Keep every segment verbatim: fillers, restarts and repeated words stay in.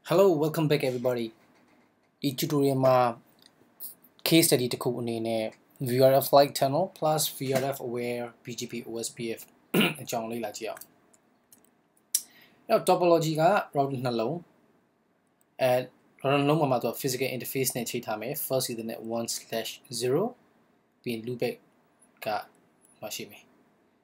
Hello, welcome back everybody. This tutorial ma case study တစ်ခုအနေနဲ့ V R F Light Tunnel plus V R F Aware B G P O S P F အကြောင်းလေ့လာကြည့်အောင်။အဲ့တော့ topology က router နှလုံးအဲ router နှလုံးမှာမှာတော့ physical interface နဲ့ချိန်ထားမယ် first ethernet one slash zero ပြီးရင် loopback ကမရှိမယ်။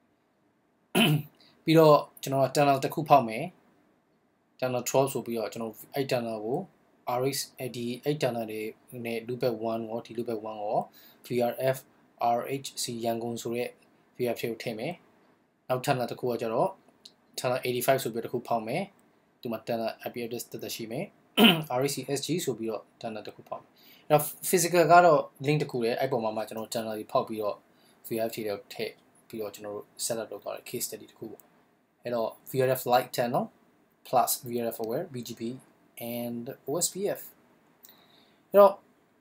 ပြီးတော့ကျွန်တော်က tunnel တစ်ခုဖောက်မယ် tunnel twelve ဆိုပြီးတော့ကျွန်တော်အဲ့ tunnel ကို R X အဲ့ဒီအဲ့ tunnel တွေနဲ့ loopback one ရောဒီ loopback one ရော V R F R H C ရန်ကုန်ဆိုတဲ့ V R F ကိုထည့်မယ်နောက် tunnel တစ်ခုကကျတော့ tunnel eighty-five ဆိုပြီးတော့တစ်ခုဖောက်မယ်ဒီမှာ tunnel I P address တက်တက်ရှိမယ် R X C S G ဆိုပြီးတော့ tunnel တစ်ခုဖောက်မယ်အဲ့တော့ physical ကတော့ link တစ်ခုလေအဲ့ပေါ်မှာမှကျွန်တော် tunnel တွေဖောက်ပြီးတော့ V R F တွေကိုထည့်ပြီးတော့ကျွန်တော်တို့ setup လုပ်သွားတယ် case study တစ်ခုပေါ့အဲ့တော့ V R F Light Tunnel plus V R F Aware B G P and O S P F အဲ့တော့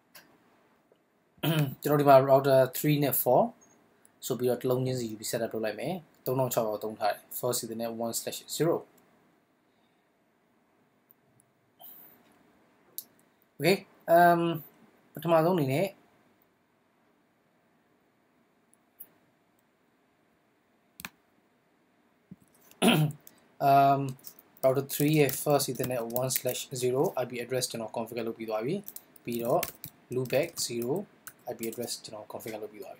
ကျွန်တော်ဒီမှာ router three နဲ့ four ဆိုပြီးတော့တစ်လုံးချင်းစီယူပြီး setup လုပ်လိုက်မယ်three thousand six hundredသုံးထားတယ် first ethernet one slash zero okay um ပထမဆုံးအနေနဲ့um router three ရဲ့ first ethernet one slash zero I P address ကျွန်တော် configure လုပ်ပြီးသွားပြီပြီးတော့ loopback zero I P address ကျွန်တော် configure လုပ်ပြီးသွားပြီ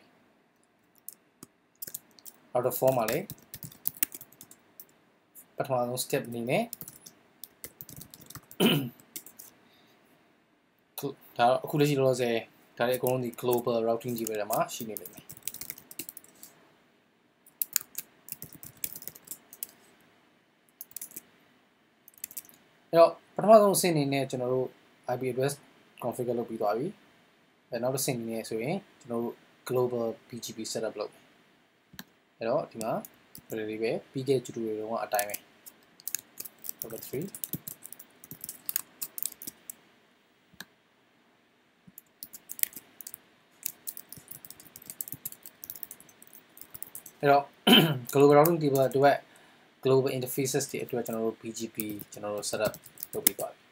router four မှာလည်းပထမဆုံး step အနေနဲ့ဒါအခုလက်ရှိလောလောဆယ်ဒါလည်းအကုန်လုံးဒီ global routing ကြီးပဲမှာရှိနေလိမ့်မယ်အဲ့တော့ပထမဆုံးအဆင့်အနေနဲ့ကျွန်တော်တို့ I P address configure လုပ်ပြီးသွားပြီအဲနောက်တစ်ဆင့်အနေနဲ့ဆိုရင်ကျွန်တော်တို့ global B G P setup လုပ်မယ်အဲ့တော့ဒီမှာဒီလိုလေးပဲပြီးခဲ့ tutorial တုန်းကအတိုင်းပဲ router threeအဲ့တော့ global routing table အတွက် global interfaces တွေအတွက်ကျွန်တော်တို့ B G P ကျွန်တော်တို့ setup လုပ်ပြီးသွားပြီ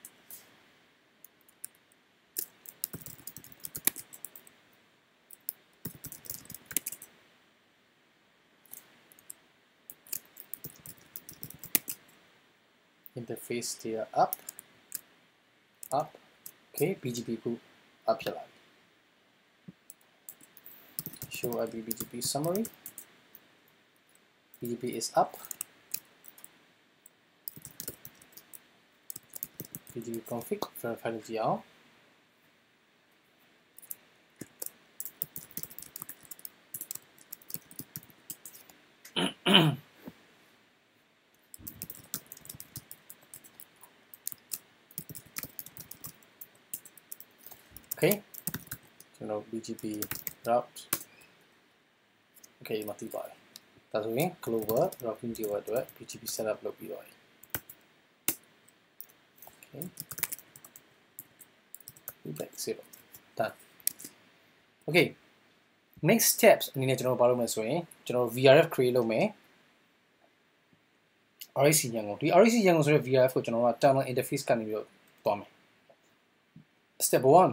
interface တွေ up up okay B G P ကို up ဖြစ်လာပြီ show I P B G P summary B G P is up B G P config verify လုပ်ကြည့်အောင် okayကျွန်တော် B G P route okay ဒီမှာသိပါတယ်ဒါဆိုရင် global routing table အတွက် B G P setup လုပ်ပြီးတော့ okay loopback zero done okay next steps အနေနဲ့ကျွန်တော်ဘာလုပ်မလဲဆိုရင်ကျွန်တော် V R F create လုပ်မယ် R X C ရန်ကုန်ဒီ R X C ရန်ကုန်ဆိုတဲ့ V R F ကိုကျွန်တော်က terminal interface ကနေပြီးတော့သွားမယ် step one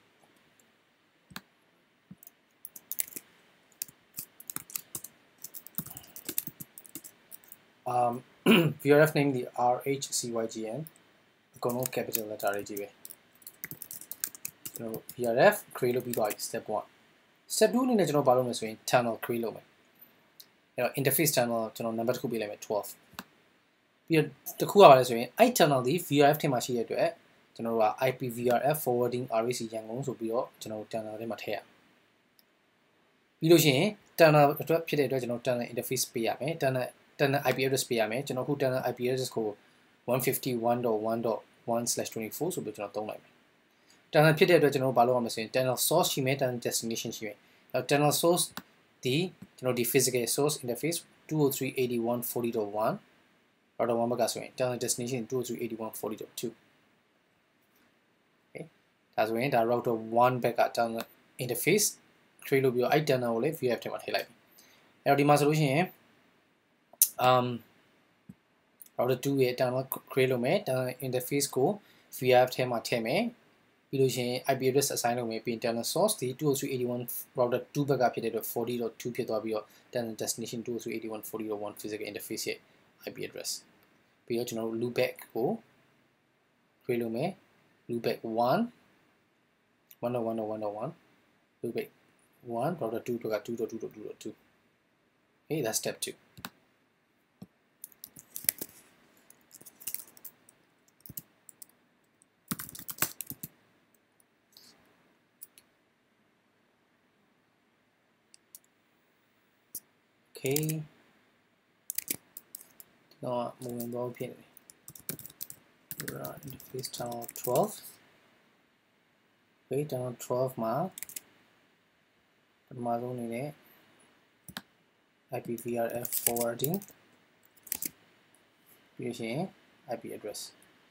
um V R F name ဒီ R H C Y G N အကုန်လုံး capital letter တွေကြီးပဲကျွန်တော် V R F create လုပ်ပြီးသွားပြီ step one step two အနေနဲ့ကျွန်တော်ဘာလုပ်မလဲဆိုရင် tunnel create လုပ်မယ်အဲ့တော့ interface tunnel ကျွန်တော် number တစ်ခုပေးလိုက်မယ်twelveပြီးတော့တစ်ခုကဘာလဲဆိုရင်အဲ့ tunnel ဒီ V R F ထဲမှာရှိတဲ့အတွက်ကျွန်တော်တို့က I P V R F forwarding R X C ရန်ကုန်ဆိုပြီးတော့ကျွန်တော်တို့ tunnel ထဲမှာထည့်ရပြီးလို့ရှိရင် tunnel အတွက်ဖြစ်တဲ့အတွက်ကျွန်တော် tunnel interface ပေးရမယ် tunnel tunnel I P address ပေးရမယ်ကျွန်တော်ခု tunnel I P address ကိုone fifty-one dot one dot one slash twenty-four ဆိုပြီးကျွန်တော်သုံးလိုက်မယ် tunnel ဖြစ်တဲ့အတွက်ကျွန်တော်ဘာလုပ်ရမလဲဆိုရင် tunnel source ရှိမယ် tunnel destination ရှိမယ်အဲ tunnel source ဒီကျွန်တော်ဒီ physical source interface two oh three eighty-one forty dot one router one ဘက်ကဆိုရင် tunnel destination two oh three eighty-one forty dot two okay ဒါဆိုရင်ဒါ router one ဘက်က tunnel interface create လုပ်ပြီးတော့အဲ့ tunnel ကိုလည်း V R F ထဲမှာထည့်လိုက်ပြီအဲ့တော့ဒီမှာဆိုလို့ရှိရင် um router two ရဲ့ terminal create လုပ်မယ် terminal interface ကို V R F ထဲမှာထည့်မယ်ပြီးလို့ရှိရင် I P address assign လုပ်မယ်ပြီး internal source ဒီtwo oh three dot eighty-one router two ဘက်ကဖြစ်တဲ့အတွက် forty dot two ဖြစ်သွားပြီးတော့ internal destination two oh three dot eighty-one dot forty dot one physical interface ရဲ့ I P address ပြီးတော့ကျွန်တော်တို့ loopback ကို create လုပ်မယ် loopback one one dot one dot one dot one loopback one router two ဘက်က two dot two dot two dot two okay that's step two. Okay. Now moving on pin. Interface channel twelve. Okay, channel twelve ma. Amazon in a I P V R F forwarding. Using I P address.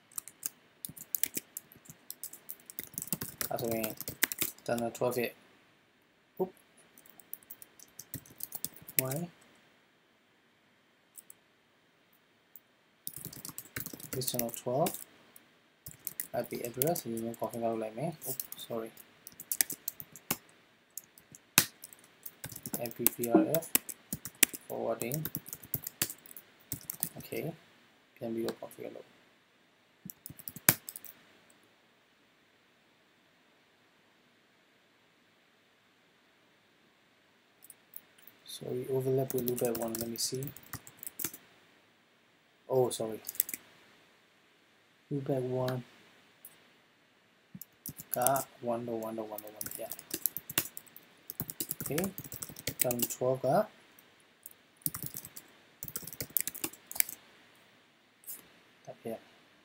That's why channel twelve. Oop. Why? This channel twelve I P address you can configure like me. Oh, sorry. I P V R F forwarding. Okay, can be your configure. Sorry, overlap with loopback one. Let me see. Oh, sorry. Loopback one. Got one to one to one to one. Yeah. Okay. Channel twelve got. Yeah.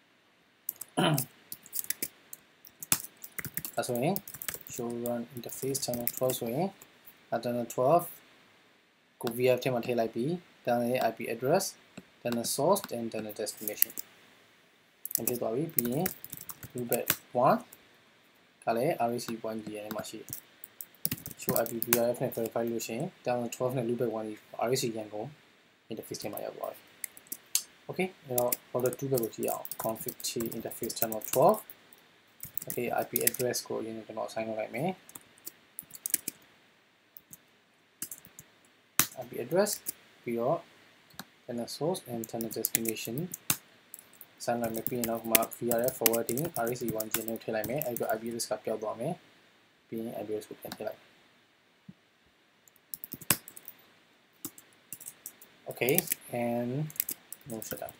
That's why show run interface channel twelve. So at channel twelve. Go V R F tema thela I P, then the I P address, then the source, and then the destination. And this will be loopback one, kale R E C one G N mashi. Show I P V R F ne verify solution, then the twelve ne loopback one R E C yango interface tema ya boy. Okay, now for the two back here, config T interface channel twelve. Okay, I P address go you can assign like me. I P address, P O, then a source, and then a destination. Sign like me, now V R F forwarding, R E C one G N tell I may, I go I P address copy of me, being I P address can tell I. Okay, and no shutdown.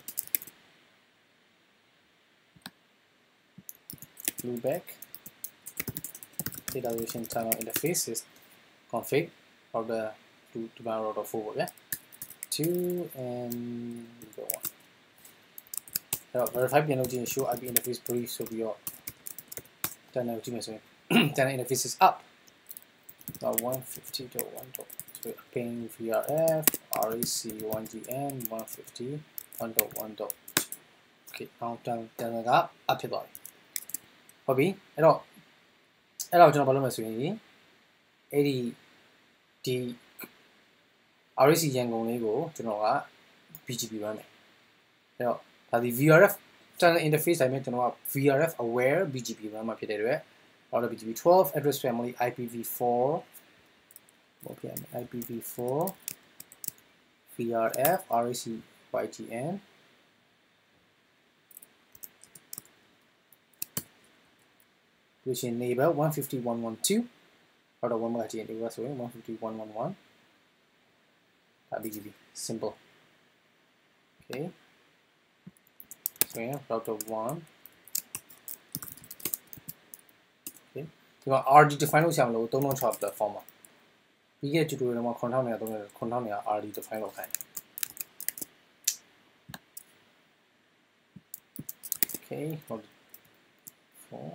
Loopback, data version channel interface is config of the to to my router forward, yeah. Two and go on. Now verify the energy show I P interface brief so we are then energy then interface is up. Now one fifty to one to so ping V R F, R E C one G N, one fifty, one to one to okay, now then then I got up to body. Hobby, at all. At all, John Paloma swing eighty D R E C yango nego, Genoa B G P run. Now, the V R F channel interface I meant to know V R F aware B G P run my P D A or B G P twelve address family I P v four. Okay, I P v four V R F R E C Y G N. Which in neighbor one fifty dot one twelve out of one by G N was one fifty dot one eleven. B G P simple. Okay. So yeah, router one. Okay. You want R D define lo siam lo don't know chop the form. We get to do it more contour near the contour near R D define lo kind. Okay, hold four.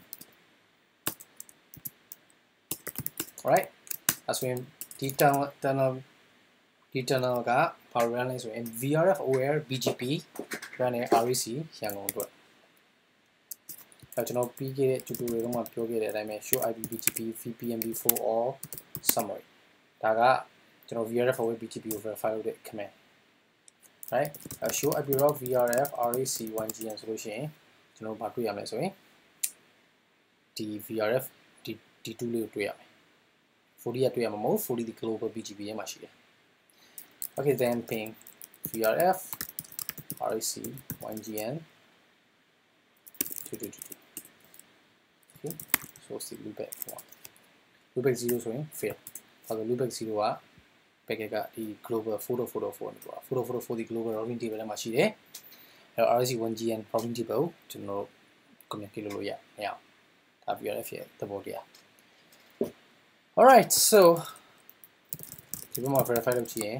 Alright. As we detail then internal ga power run is in V R F aware B G P run R E C ရန်ကုန်အတွက်အဲကျွန်တော်ပြီးခဲ့တဲ့ tutorial မှာပြောခဲ့တဲ့အတိုင်းပဲ show I P B G P V P M B four or summary ဒါကကျွန်တော် V R F aware B G P ကို verify လုပ်တဲ့ command right show I P route V R F R E C one G N ဆိုလို့ရှိရင်ကျွန်တော်ဘာတွေ့ရမလဲဆိုရင်ဒီ V R F ဒီ D two လေးကိုတွေ့ရမယ် forty ကတွေ့ရမှာမဟုတ် forty ဒီ global B G B ရဲ့မှာရှိတယ် okay then ping V R F R A C one G N two two two two okay so see loopback one loopback zero ဆိုရင် fail ဆိုတော့ loopback zero က packet ကဒီ global photo photo four နဲ့ပြောတာ photo photo four ဒီ global routing table ထဲမှာရှိတယ်အဲ R A C one G N routing table ကိုကျွန်တော်တို့ communicate လုပ်လို့ရမရအောင်ဒါ V R F ရဲ့သဘောတရား alright so ဒီဘက်မှာ verify လုပ်ကြည့်ရင်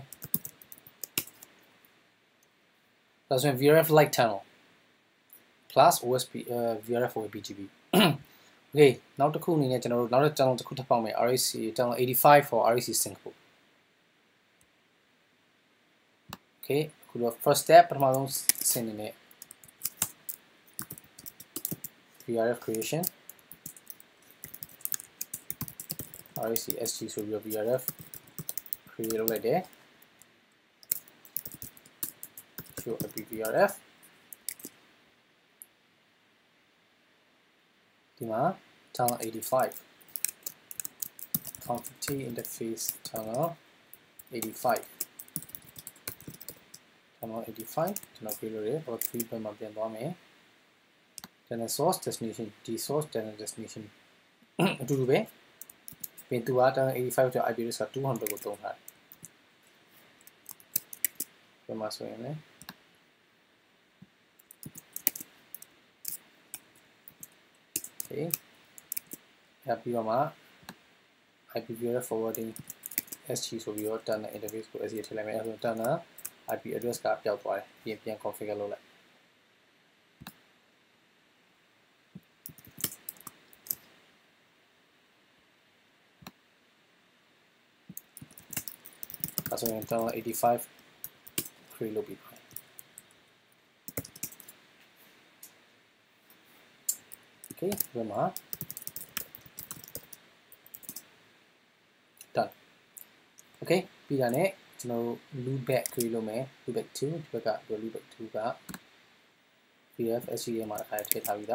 ဒါဆိုရင် V R F light tunnel plus O S P uh, V R F over B G B okay နောက်တစ်ခုအနေနဲ့ကျွန်တော်တို့နောက်တစ် channel တစ်ခုထပ်ပေါက်မယ် R A C channel eighty-five for R A C sync ပို့ okay အခုတော့ first step ပထမဆုံးဆင်းနေတဲ့ V R F creation R A C S G ဆိုပြီးတော့ V R F create လုပ်လိုက်တယ် show I P V R F ဒီမှာ channel eighty-five count fifty interface channel eighty-five channel eighty-five ကျွန်တော် create လုပ်တယ် port three ဘက်မှာပြန်သွားမယ် channel source destination ဒီ source channel destination အတူတူပဲပြင်သူက channel eighty-five ကျော် I P address ကtwo hundredကိုသုံးထားတယ်ဒီမှာဆိုရင်လည်းokay အဲ့ပြီးတော့မှ I P V R F forwarding S G ဆိုပြီးတော့ tunnel interface ကို S G ထည့်လိုက်မယ်အဲ့ဒါဆို tunnel I P address ကပျောက်သွားတယ်ပြင်ပြန် configure လုပ်လိုက်အဲ့ဆိုရင် tunnel eighty-five create လုပ်ပြီး okay ဒီမှာ done okay ပြီးတာနဲ့ကျွန်တော်တို့ loopback create လုပ်မယ် loopback two ဒီဘက်က loopback two က V R F S G ထဲမှာတစ်ခါထည့်ထားပြီးသား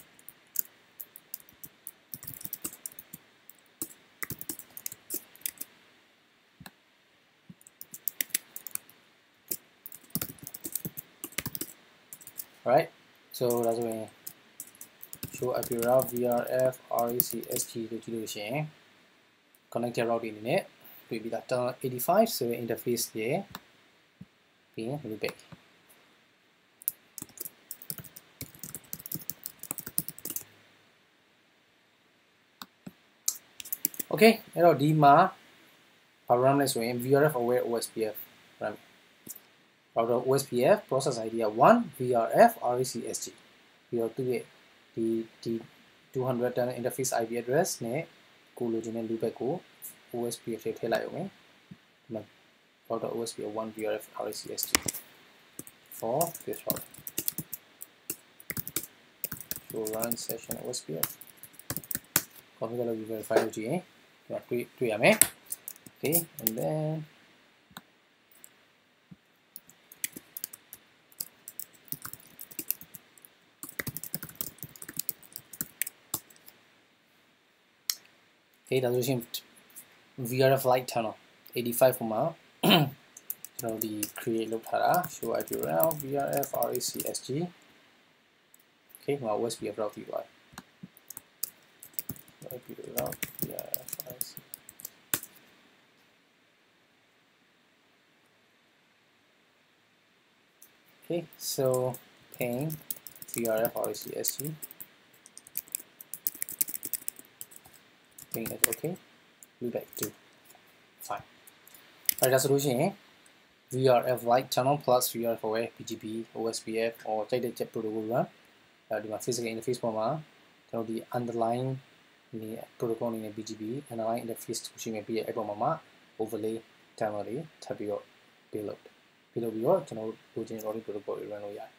alright so ဒါဆိုရင် show I P route V R F R A C S G လို့ကြည့်လို့ရှိရင် connected route တွေအနေနဲ့တွေ့ပြီးသား tunnel eighty-five ဆိုတဲ့ interface ရဲ့ပြီးရင် loopback okay အဲ့တော့ဒီမှာဘာ run လဲဆိုရင် V R F aware O S P F run router O S P F process I D ကone V R F R A C S G ပြီးတော့သူ့ရဲ့ဒီဒီtwo hundred tunnel interface I P address နဲ့ကိုလိုချင်တဲ့ loopback ကို O S P F ထည့်လိုက်အောင်မယ်ဒီမှာ router O S P F one V R F R A C S G for this router so run session O S P F configure လုပ်ပြီး verify လုပ်ကြည့်ရင်ဒီမှာတွေ့တွေ့ရမယ် okay and then okay ဒါဆိုရင် V R F light tunnel eighty-five ပုံမှာကျွန်တော်ဒီ create လုပ်ထားတာ show I P route V R F R A C S G okay မှာ O S P F route ပြီးသွားတယ် I P route V R F R A C okay so ping V R F R A C S G ping is okay loopback two fine right ဒါဆိုလို့ရှိရင် V R F light channel plus V R F aware P G P O S P F or တိုက်တဲ့ jet protocol ကအဲဒီမှာ physical interface ပေါ်မှာကျွန်တော်ဒီ underlying ဒီ protocol အနေနဲ့ B G P underlying interface ကိုရှိနေပြီးအဲ့ပေါ်မှာ overlay channel တွေထပ်ပြီးတော့ build လုပ်ပြီးတော့ပြီးတော့ကျွန်တော်တို့လိုချင် routing protocol တွေ run လုပ်ရတယ်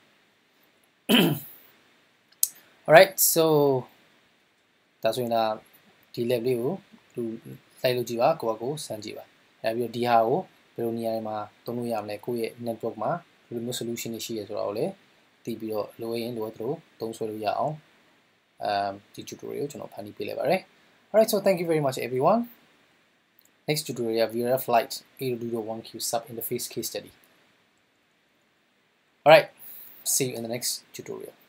alright so ဒါဆိုရင်ဒါဒီ level လေးကိုသူလိုက်လို့ကြည့်ပါကိုယ့်အကိုစမ်းကြည့်ပါအဲပြီးတော့ဒီဟာကိုဘယ်လိုနေရာတွေမှာသုံးလို့ရမလဲကိုယ့်ရဲ့ network မှာဘယ်လိုမျိုး solution တွေရှိရဆိုတော့လေတီးပြီးတော့လိုရင်လိုအပ်သလိုသုံးဆွဲလို့ရအောင် um ဒီ tutorial ကျွန်တော်ဖန်တီးပေးလိုက်ပါတယ် Alright, so thank you very much everyone. Next tutorial, V R F Lite Arduino one Q sub interface case study. Alright, see you in the next tutorial.